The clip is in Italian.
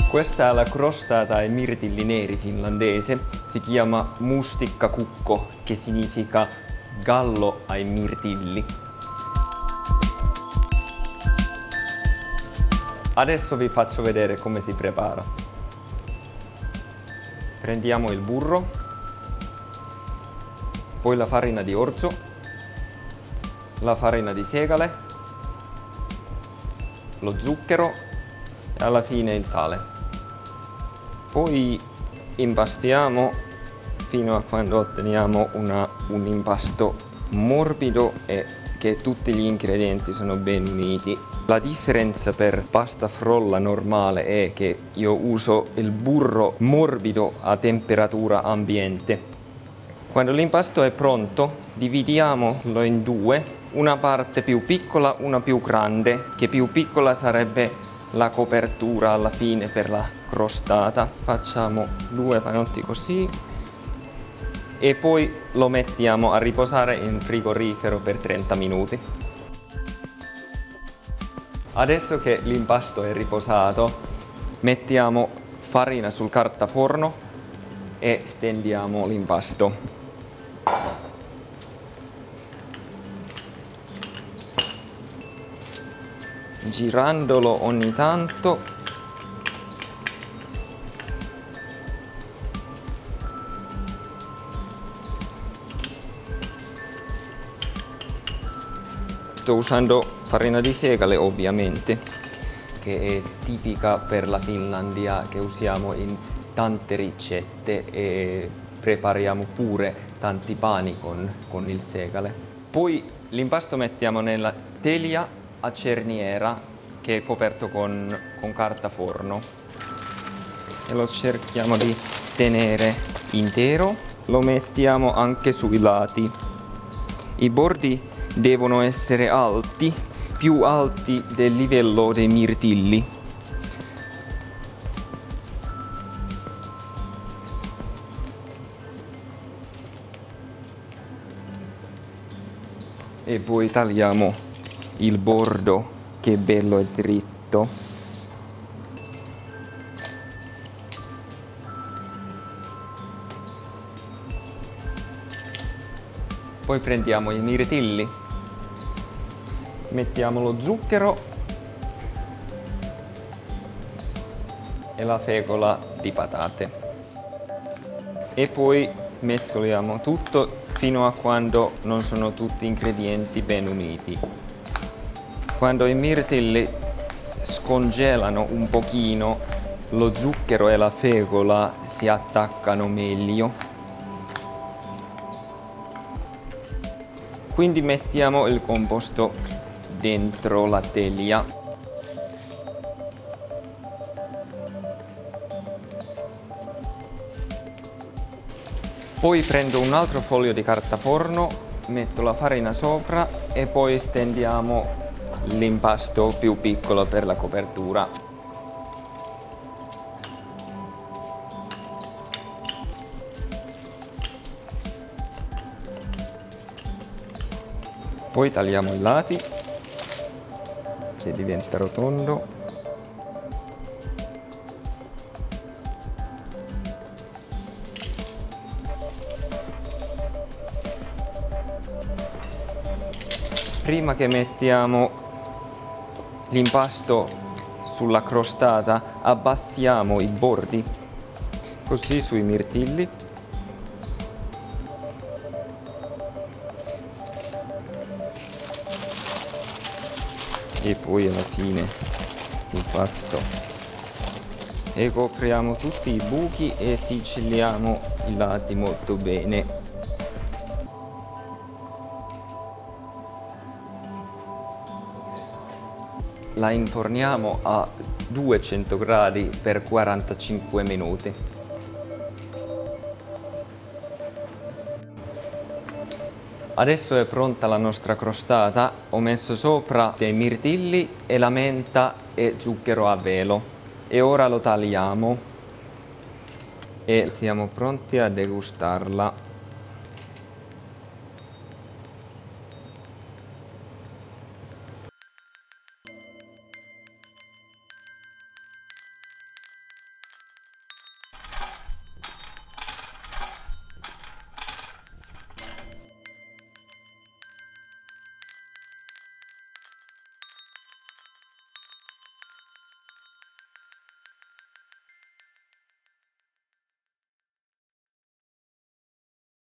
Questa è la crostata ai mirtilli neri finlandese, si chiama mustikkakukko, che significa gallo ai mirtilli. Adesso vi faccio vedere come si prepara. Prendiamo il burro, poi la farina di orzo, la farina di segale, lo zucchero e alla fine il sale. Poi impastiamo fino a quando otteniamo un impasto morbido e che tutti gli ingredienti sono ben uniti. La differenza per pasta frolla normale è che io uso il burro morbido a temperatura ambiente. Quando l'impasto è pronto, dividiamolo in due, una parte più piccola, una più grande, che più piccola sarebbe la copertura alla fine per la crostata. Facciamo 2 panotti così e poi lo mettiamo a riposare in frigorifero per 30 minuti. Adesso che l'impasto è riposato, mettiamo farina sul cartaforno e stendiamo l'impasto. Girandolo ogni tanto. Sto usando farina di segale ovviamente, che è tipica per la Finlandia, che usiamo in tante ricette e prepariamo pure tanti pani con il segale. Poi l'impasto mettiamo nella teglia a cerniera che è coperto con carta forno e lo cerchiamo di tenere intero. Lo mettiamo anche sui lati. I bordi devono essere alti, più alti del livello dei mirtilli. E poi tagliamo il bordo che è bello e dritto. Poi prendiamo i mirtilli, mettiamo lo zucchero e la fecola di patate e poi mescoliamo tutto fino a quando non sono tutti ingredienti ben uniti. Quando i mirtilli scongelano un pochino, lo zucchero e la fecola si attaccano meglio. Quindi mettiamo il composto dentro la teglia. Poi prendo un altro foglio di carta forno, metto la farina sopra e poi stendiamo l'impasto più piccolo per la copertura. Poi tagliamo i lati che diventa rotondo. Prima che mettiamo l'impasto sulla crostata, abbassiamo i bordi, così sui mirtilli. E poi alla fine l'impasto. E copriamo tutti i buchi e sigilliamo i lati molto bene. La inforniamo a 200 gradi per 45 minuti. Adesso è pronta la nostra crostata. Ho messo sopra dei mirtilli e la menta e zucchero a velo. E ora lo tagliamo e siamo pronti a degustarla.